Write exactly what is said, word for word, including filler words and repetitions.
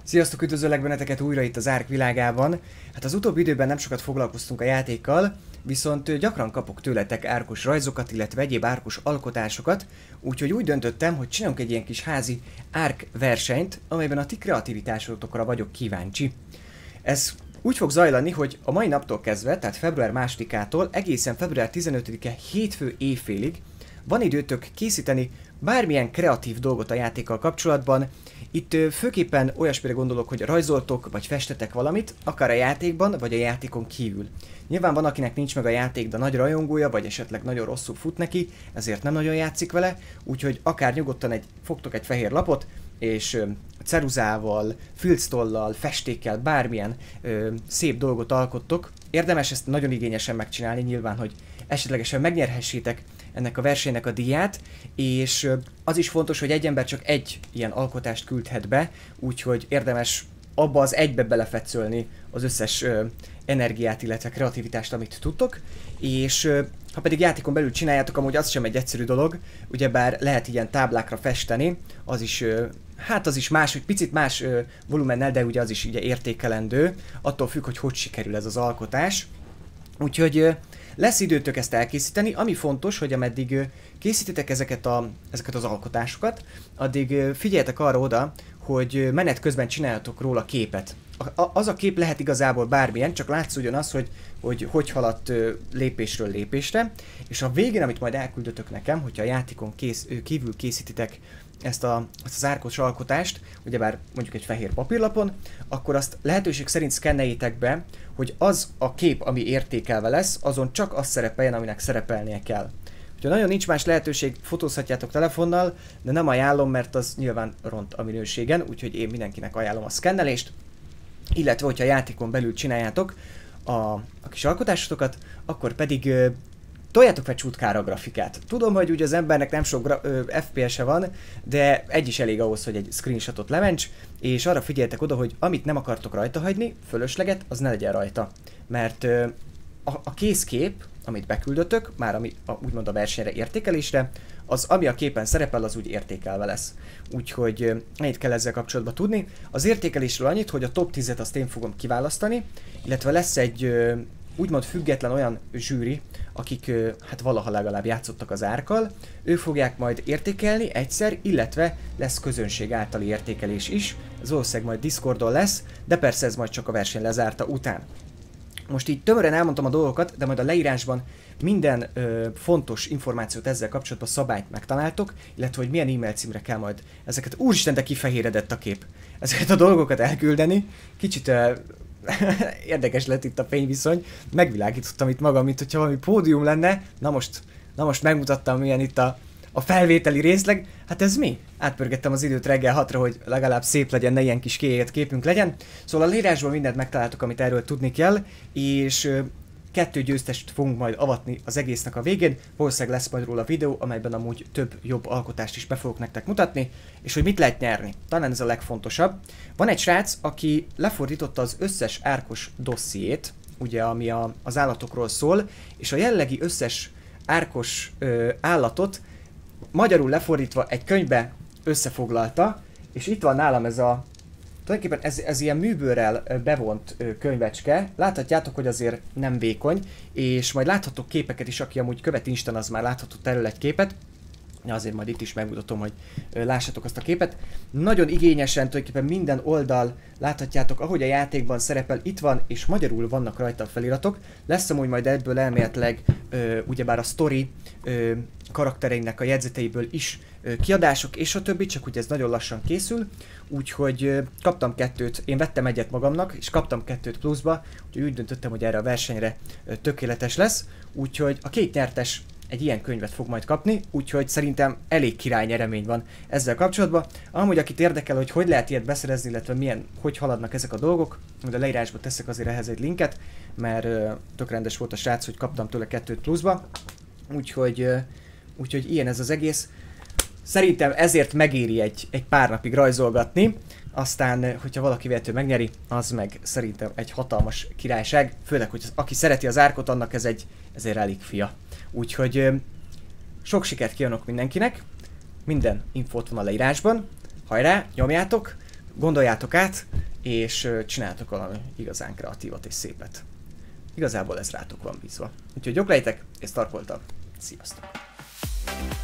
Sziasztok, üdvözöllek benneteket újra itt az Ark világában. Hát az utóbbi időben nem sokat foglalkoztunk a játékkal, viszont gyakran kapok tőletek árkos rajzokat, illetve egyéb árkos alkotásokat, úgyhogy úgy döntöttem, hogy csinálunk egy ilyen kis házi Ark versenyt, amelyben a ti kreativitásotokra vagyok kíváncsi. Ez úgy fog zajlani, hogy a mai naptól kezdve, tehát február másodikától egészen február tizenötödike hétfő éjfélig van időtök készíteni bármilyen kreatív dolgot a játékkal kapcsolatban. Itt főképpen olyasmire gondolok, hogy rajzoltok vagy festetek valamit, akár a játékban, vagy a játékon kívül. Nyilván van, akinek nincs meg a játék, de nagy rajongója, vagy esetleg nagyon rosszul fut neki, ezért nem nagyon játszik vele, úgyhogy akár nyugodtan egy, fogtok egy fehér lapot, és ö, ceruzával, filctollal, festékkel, bármilyen ö, szép dolgot alkottok. Érdemes ezt nagyon igényesen megcsinálni, nyilván, hogy esetlegesen megnyerhessétek ennek a versenynek a díját, és az is fontos, hogy egy ember csak egy ilyen alkotást küldhet be, úgyhogy érdemes abba az egybe belefetszölni az összes ö, energiát, illetve kreativitást, amit tudtok, és ö, ha pedig játékon belül csináljátok, amúgy az sem egy egyszerű dolog, ugyebár lehet ilyen táblákra festeni, az is, ö, hát az is más, hogy picit más ö, volumennel, de ugye az is ugye értékelendő, attól függ, hogy hogy sikerül ez az alkotás. Úgyhogy ö, lesz időtök ezt elkészíteni, ami fontos, hogy ameddig ö, készítitek ezeket, a, ezeket az alkotásokat, addig ö, figyeljetek arra oda, hogy menet közben csináljatok róla képet. A, a, az a kép lehet igazából bármilyen, csak látszódjon az, hogy hogy, hogy haladt ö, lépésről lépésre, és a végén, amit majd elküldötök nekem, hogyha a játékon kész, ö, kívül készítitek ezt, a, ezt az árkos alkotást, ugyebár mondjuk egy fehér papírlapon, akkor azt lehetőség szerint szkenneljétek be, hogy az a kép, ami értékelve lesz, azon csak az szerepeljen, aminek szerepelnie kell. Ha nagyon nincs más lehetőség, fotózhatjátok telefonnal, de nem ajánlom, mert az nyilván ront a minőségen, úgyhogy én mindenkinek ajánlom a szkennelést, illetve hogyha a játékon belül csináljátok a, a kis alkotásotokat, akkor pedig ö, toljátok fel csutkára a grafikát. Tudom, hogy ugye az embernek nem sok ö, ef pé es-e van, de egy is elég ahhoz, hogy egy screenshotot lements, és arra figyeljetek oda, hogy amit nem akartok rajta hagyni, fölösleget, az ne legyen rajta. Mert ö, a, a készkép, amit beküldötök, már ami a, úgymond a versenyre értékelésre, az ami a képen szerepel, az úgy értékelve lesz. Úgyhogy ennyit kell ezzel kapcsolatban tudni. Az értékelésről annyit, hogy a top tízet azt én fogom kiválasztani, illetve lesz egy ö, úgymond független olyan zsűri, akik ö, hát valaha legalább játszottak az Arkkal. Ők fogják majd értékelni egyszer, illetve lesz közönség általi értékelés is. Ez valószínűleg majd Discordon lesz, de persze ez majd csak a verseny lezárta után. Most így tömören elmondtam a dolgokat, de majd a leírásban minden ö, fontos információt ezzel kapcsolatban, szabályt megtaláltok, illetve hogy milyen e-mail címre kell majd ezeket, úristen, de kifehéredett a kép, ezeket a dolgokat elküldeni. Kicsit ö, érdekes lett itt a fényviszony, megvilágítottam itt magam, mint hogyha valami pódium lenne. Na most, na most megmutattam, milyen itt a, a felvételi részleg. Hát ez mi? Átpörgettem az időt reggel hatra, hogy legalább szép legyen, ne ilyen kis kiégett képünk legyen. Szóval a leírásban mindent megtaláltok, amit erről tudni kell, és ö, kettő győztest fogunk majd avatni az egésznek a végén. Valószínűleg lesz majd róla videó, amelyben amúgy több jobb alkotást is be fogok nektek mutatni, és hogy mit lehet nyerni. Talán ez a legfontosabb. Van egy srác, aki lefordította az összes árkos dossziét, ugye, ami a, az állatokról szól, és a jellegi összes árkos ö, állatot magyarul lefordítva egy könyvbe összefoglalta, és itt van nálam ez a, tulajdonképpen ez, ez ilyen műbőrrel bevont könyvecske. Láthatjátok, hogy azért nem vékony, és majd láthatok képeket is, aki amúgy követ Instán, az már láthatott erről egy képet. Ja, azért majd itt is megmutatom, hogy lássatok azt a képet. Nagyon igényesen tulajdonképpen minden oldal láthatjátok, ahogy a játékban szerepel, itt van, és magyarul vannak rajta a feliratok. Lesz amúgy majd ebből elméletileg, ö, ugyebár a story ö, karaktereinek a jegyzeteiből is ö, kiadások, és a többi, csak ugye ez nagyon lassan készül. Úgyhogy ö, kaptam kettőt, én vettem egyet magamnak, és kaptam kettőt pluszba, úgyhogy úgy döntöttem, hogy erre a versenyre ö, tökéletes lesz. Úgyhogy a két nyertes egy ilyen könyvet fog majd kapni, úgyhogy szerintem elég király nyeremény van ezzel kapcsolatban. Amúgy akit érdekel, hogy hogy lehet ilyet beszerezni, illetve milyen, hogy haladnak ezek a dolgok, de a leírásba teszek azért ehhez egy linket, mert ö, tök rendes volt a srác, hogy kaptam tőle kettőt pluszba, úgyhogy, ö, úgyhogy ilyen ez az egész. Szerintem ezért megéri egy, egy pár napig rajzolgatni, aztán, hogyha valaki véletlenül megnyeri, az meg szerintem egy hatalmas királyság, főleg, hogy az, aki szereti az Arkot, annak ez egy, ez egy relikvia. Úgyhogy sok sikert kívánok mindenkinek, minden infót van a leírásban, hajrá, nyomjátok, gondoljátok át, és csináljátok valami igazán kreatívat és szépet. Igazából ez rátok van bízva. Úgyhogy gyok lejtek, és Stark voltam. Sziasztok!